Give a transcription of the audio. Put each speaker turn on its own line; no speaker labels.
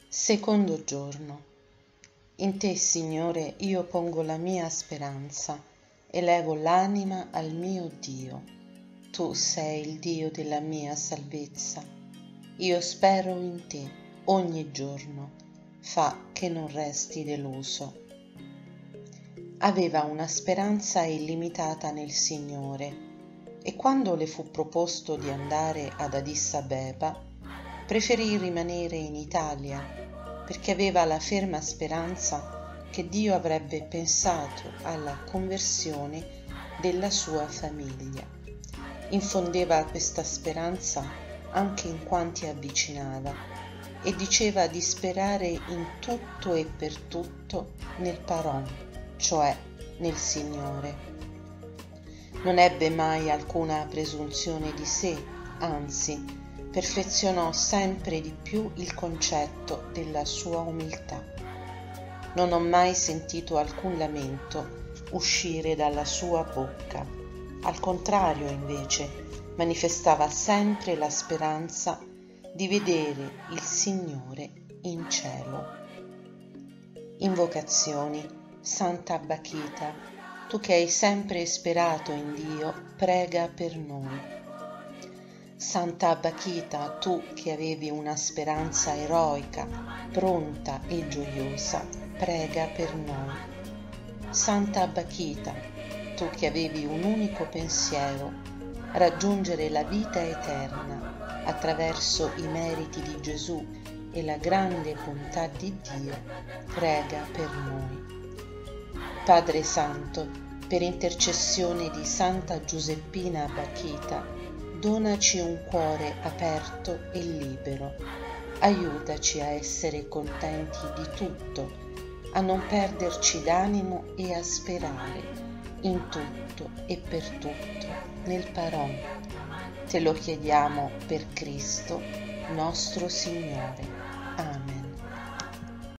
Secondo giorno. In te, Signore, io pongo la mia speranza, elevo l'anima al mio Dio. Tu sei il Dio della mia salvezza. Io spero in te ogni giorno. Fa che non resti deluso. Aveva una speranza illimitata nel Signore e quando le fu proposto di andare ad Addis Abeba, preferì rimanere in Italia perché aveva la ferma speranza che Dio avrebbe pensato alla conversione della sua famiglia. Infondeva questa speranza anche in quanti avvicinava e diceva di sperare in tutto e per tutto nel Paron, cioè nel Signore. Non ebbe mai alcuna presunzione di sé, anzi, perfezionò sempre di più il concetto della sua umiltà. Non ho mai sentito alcun lamento uscire dalla sua bocca. Al contrario, invece, manifestava sempre la speranza di vedere il Signore in cielo. Invocazioni. Santa Bachita, tu che hai sempre sperato in Dio, prega per noi. Santa Bachita, tu che avevi una speranza eroica, pronta e gioiosa, prega per noi. Santa Bachita, tu che avevi un unico pensiero, raggiungere la vita eterna attraverso i meriti di Gesù e la grande bontà di Dio, prega per noi. Padre Santo, per intercessione di Santa Giuseppina Bachita, donaci un cuore aperto e libero. Aiutaci a essere contenti di tutto, a non perderci d'animo e a sperare in tutto e per tutto nel Paron. Te lo chiediamo per Cristo, nostro Signore. Amen.